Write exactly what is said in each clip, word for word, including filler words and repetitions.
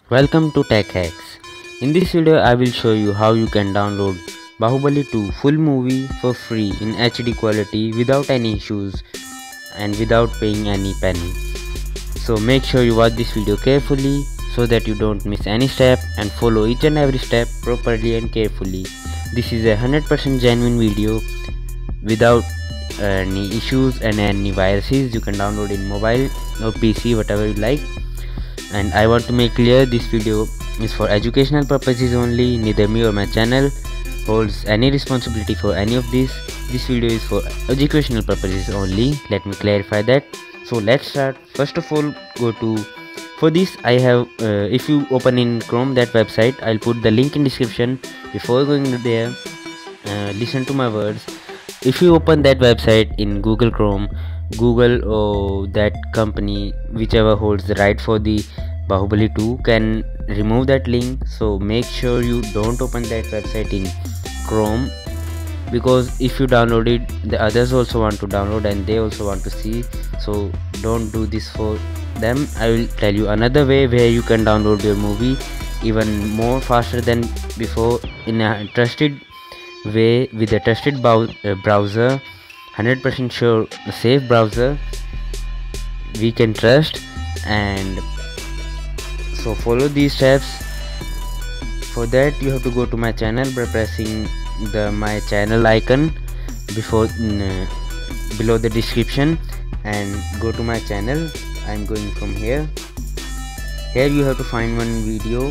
Welcome to Tech Hacks. In this video I will show you how you can download Bahubali two full movie for free in H D quality without any issues and without paying any penny. So make sure you watch this video carefully so that you don't miss any step and follow each and every step properly and carefully. This is a one hundred percent genuine video without any issues and any viruses. You can download in mobile or P C, whatever you like. And I want to make clear this video is for educational purposes only. Neither me or my channel holds any responsibility for any of this. This video is for educational purposes only. Let me clarify that. So let's start. First of all, go to for this I have uh, if you open in Chrome that website, I'll put the link in description. Before going there, uh, listen to my words. If you open that website in Google Chrome, Google or that company whichever holds the right for the Bahubali two can remove that link. So make sure you don't open that website in Chrome, because if you download it, the others also want to download and they also want to see. So don't do this for them. I will tell you another way where you can download your movie even more faster than before in a trusted way with a trusted browser, one hundred percent sure safe browser we can trust. And so follow these steps. For that you have to go to my channel by pressing the my channel icon before uh, below the description and go to my channel. I'm going from here. Here you have to find one video.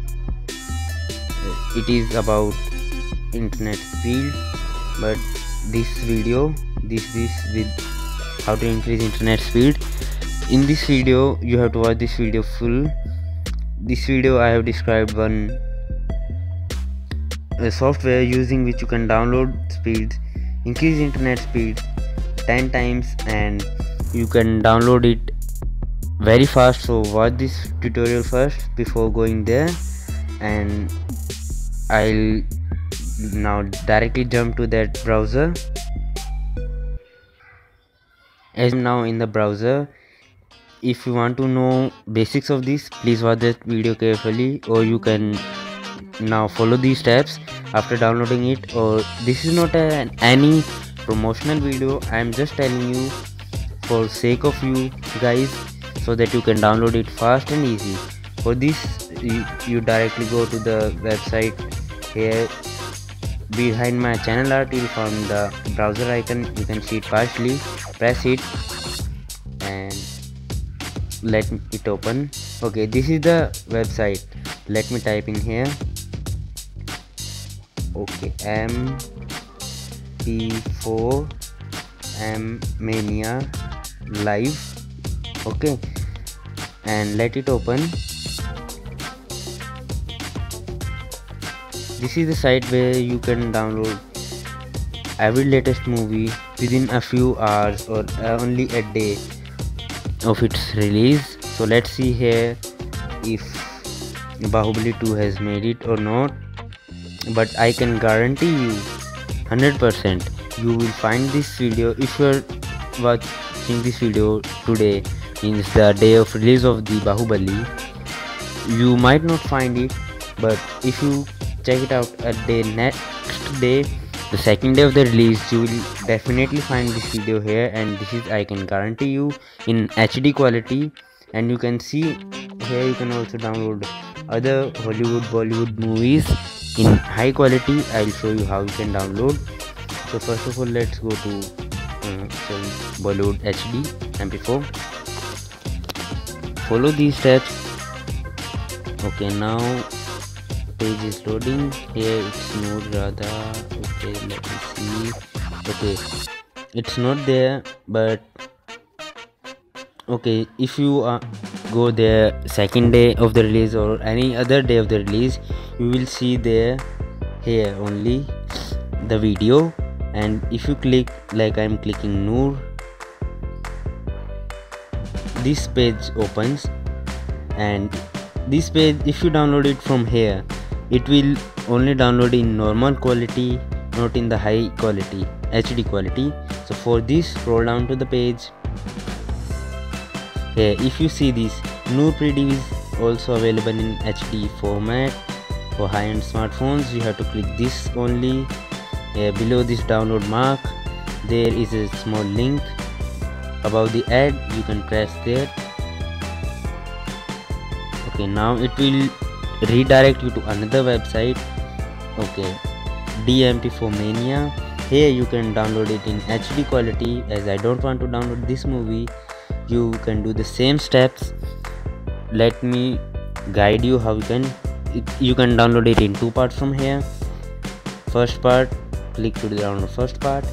It is about internet speed, but this video this this with how to increase internet speed. In this video you have to watch this video full. This video I have described one a software using which you can download speeds, increase internet speed ten times, and you can download it very fast. So watch this tutorial first before going there, and I'll now directly jump to that browser. As I'm now in the browser, if you want to know basics of this, please watch that video carefully, or you can now follow these steps after downloading it. Or this is not a, any promotional video. I am just telling you for sake of you guys so that you can download it fast and easy. For this you, you directly go to the website. Here behind my channel art you will find the browser icon. You can see it partially. Press it and let it open. Okay, this is the website. Let me type in here. Okay, M P four M Mania Live. Okay, and let it open. This is the site where you can download every latest movie within a few hours or only a day of its release. So let's see here if Bahubali two has made it or not. But I can guarantee you one hundred percent you will find this video. If you are watching this video today, means the day of release of the Bahubali, you might not find it, but if you check it out at the next day, the second day of the release, you will definitely find this video here. And this is, I can guarantee you, in H D quality. And you can see here you can also download other Hollywood Bollywood movies in high quality. I'll show you how you can download. So first of all, let's go to uh, sorry, Bollywood H D M P four. Follow these steps. Okay, now page is loading. Here it's Noor Radha. Okay, let me see. Okay, it's not there, but okay, if you uh, go there second day of the release or any other day of the release, you will see there here only the video. And if you click like I'm clicking Noor, this page opens. And this page, if you download it from here, it will only download in normal quality, not in the high quality H D quality. So for this, scroll down to the page. Here if you see this Noor preview is also available in H D format. For high-end smartphones, you have to click this only. Uh, below this download mark, there is a small link above the ad. You can press there. Okay, now it will redirect you to another website. Okay, D M P four Mania. Here you can download it in H D quality. As I don't want to download this movie, you can do the same steps. Let me guide you how you can it, you can download it in two parts from here. First part, click to download first part.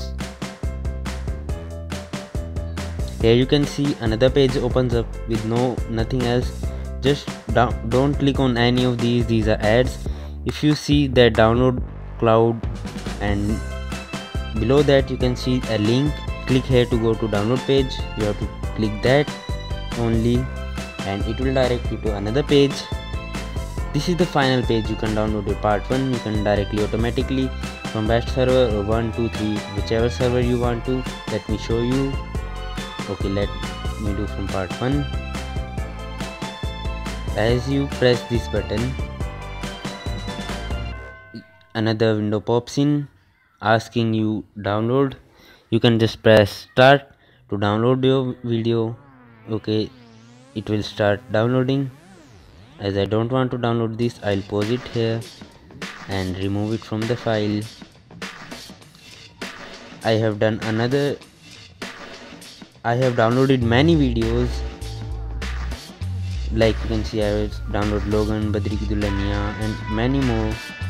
Here you can see another page opens up with no nothing else. Just down, don't click on any of these. These are ads. If you see that download cloud, and below that you can see a link. Click here to go to download page. You have to click that only, and it will direct you to another page. This is the final page. You can download your part one. You can directly automatically from best server or one two three, whichever server you want to. Let me show you. Okay, let me do from part one. As you press this button, another window pops in asking you download. You can just press start to download your video. Okay, it will start downloading. As I don't want to download this, I'll pause it here and remove it from the file. I have done another I have downloaded many videos. Like you can see, I have downloaded Logan, Badri Ki Dulhania and many more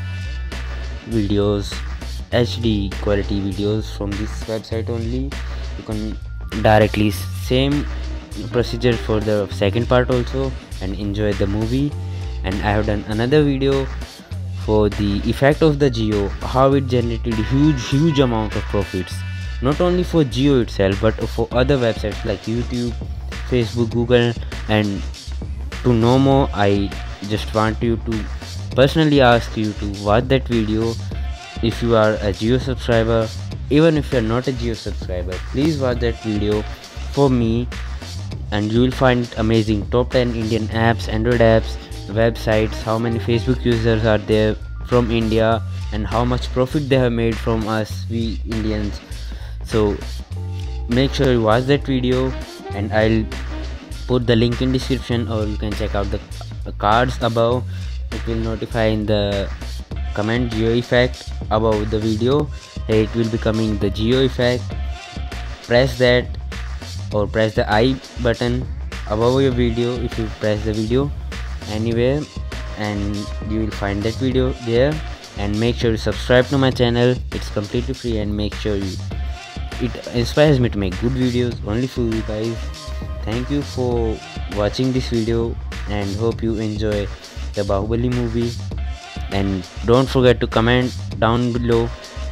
videos, H D quality videos from this website only. You can directly same procedure for the second part also and enjoy the movie. And I have done another video for the effect of the Jio, how it generated huge huge amount of profits, not only for Jio itself but for other websites like YouTube, Facebook, Google. And to know more, I just want you to personally ask you to watch that video. If you are a Jio subscriber, even if you are not a Jio subscriber, please watch that video for me, and you will find amazing top ten Indian apps, Android apps, websites, how many Facebook users are there from India, and how much profit they have made from us, we Indians. So make sure you watch that video, and I'll put the link in description, or you can check out the cards above. It will notify in the comment Jio effect above the video. Here it will be coming the Jio effect. Press that or press the I button above your video. If you press the video anywhere, and you will find that video there. And make sure you subscribe to my channel. It's completely free, and make sure you it inspires me to make good videos only for you guys. Thank you for watching this video, and hope you enjoy the Bahubali movie. And don't forget to comment down below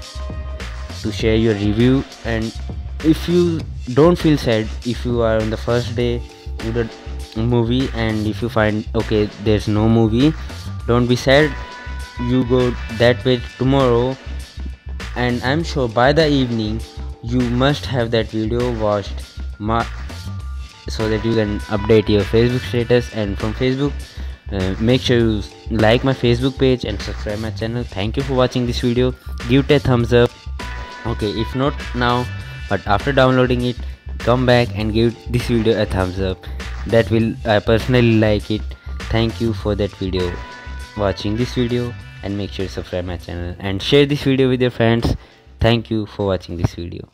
to share your review. And if you don't feel sad, if you are on the first day to the movie and if you find okay there's no movie, don't be sad. You go that way tomorrow, and I'm sure by the evening you must have that video watched, so that you can update your Facebook status. And from Facebook, uh, make sure you like my Facebook page and subscribe my channel. Thank you for watching this video. Give it a thumbs up. Okay, if not now, but after downloading it, come back and give this video a thumbs up. That will I personally like it. Thank you for that video, watching this video, and make sure to subscribe my channel and share this video with your friends. Thank you for watching this video.